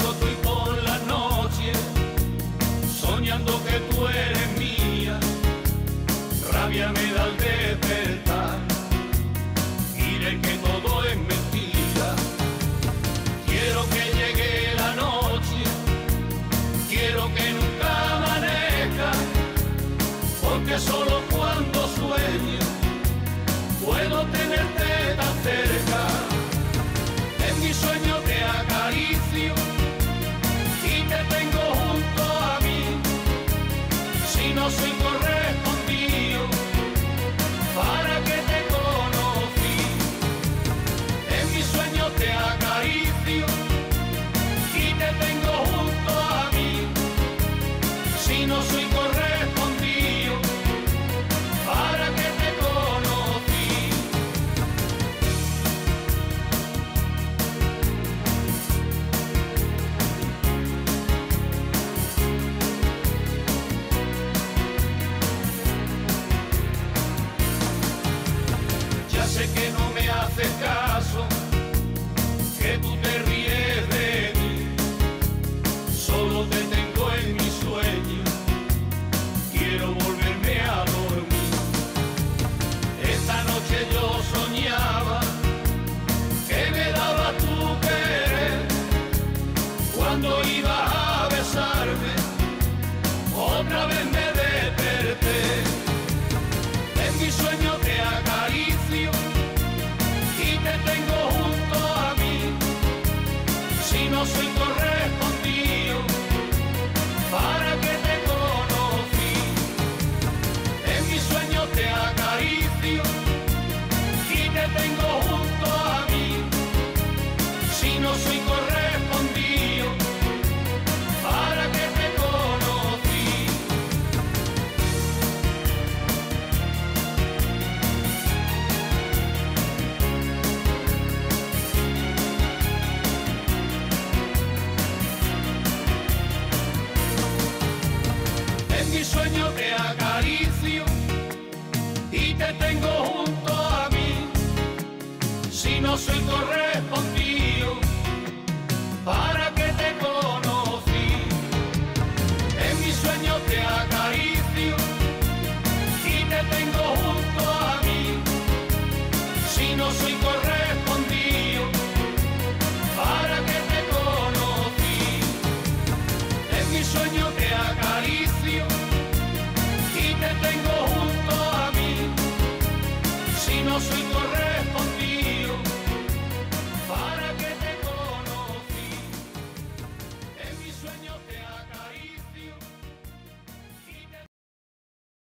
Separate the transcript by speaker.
Speaker 1: cuando estoy por la noche, soñando que tú eres mía, rabia me da al despertar, y de que todo es mentira. Quiero que llegue la noche, quiero que nunca amanezca, porque solo cuando sueño puedo tenerte tan cerca. En mi sueño te acaricio y te tengo junto a mí. Si no soy correspondido, ¿para qué te conocí? En mi sueño te acaricio y te tengo junto a mí. Si no soy correspondido, ¿para qué te conocí? Ya sé que no me haces caso, que tú te ríes de mí, solo te tengo en mi sueño, quiero volverme a dormir. Esta noche yo soñaba que me daba tu querer, cuando ibas a besarme, otra vez me desperté. En mi sueño te acaricio y te tengo junto a mí. Si no soy correspondido, ¿para qué te conocí? En mi sueño te acaricio y te tengo junto a mí. Si no soy correspondido, ¿para qué te conocí? En mi sueño te acaricio y te tengo junto a mí. Si no soy correspondido, ¿para qué te conocí? En mi sueño te acaricio y te tengo junto a mí. Si no soy correspondido, ¿para qué te conocí? En mi sueño te acaricio y te tengo junto a mí. Si no soy correspondido,